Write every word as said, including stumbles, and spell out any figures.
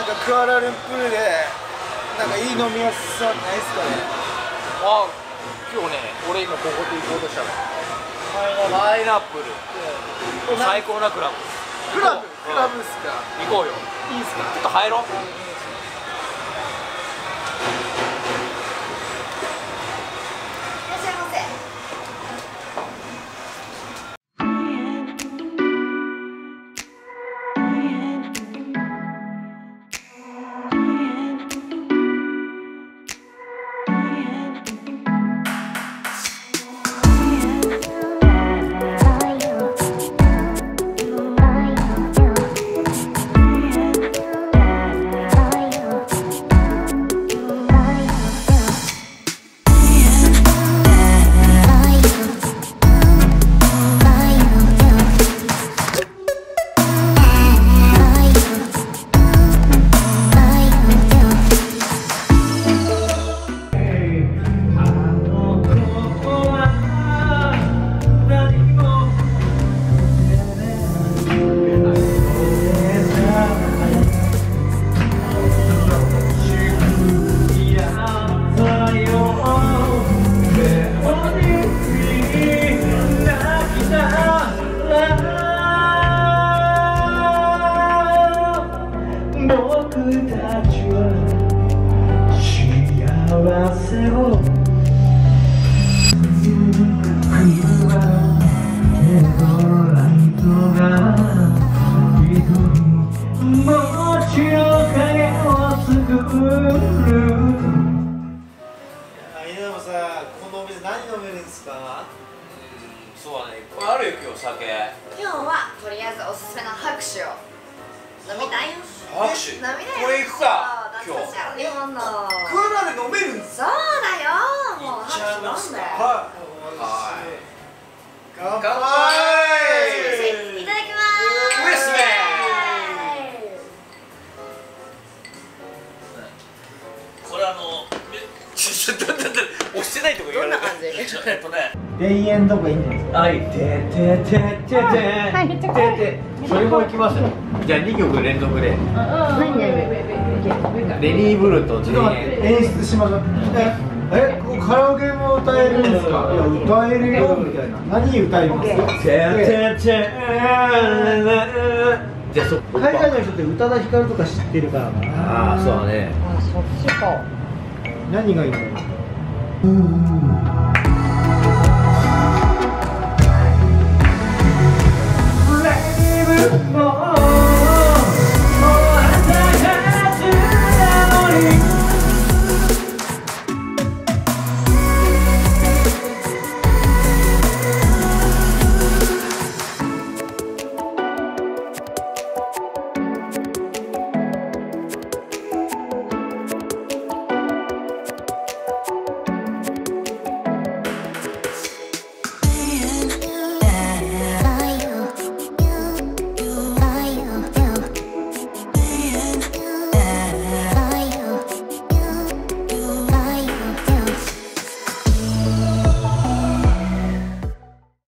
なんかクアラルンプールでなんかいい飲みやすさないですかね。 あ、今日ね、俺今ここで行こうとしたの。パイナップル。最高なクラブ。 クラブ、クラブっすか。 行こうよ。 いいっすか。 ちょっと入ろう。 今日はとりあえずおすすめの拍手を飲みたいよ。 拍手。 飲みたいよ。 これ行くか。今日。 日本の。 クアラで飲めるんです。 そうだよ。もう拍手飲んで。 はい。乾杯。 いただきます。 ウエスメン。これあの。ちょっと待って、押してないとこ言われる。どんな感じ？えっとね。 田園とかいいんじゃないですか。 はい、ててててててて。それも行きますよ。じゃあにきょく連続で。レニーブルと田園。 演出しましょう。え、ここカラオケも歌えるんですか。いや、歌えるよみたいな。何歌います？ててて。じゃあそ海外の人って宇多田ヒカルとか知ってるからな。 ああ、そうだね。 あ、そっちか。 何がいいんだろう。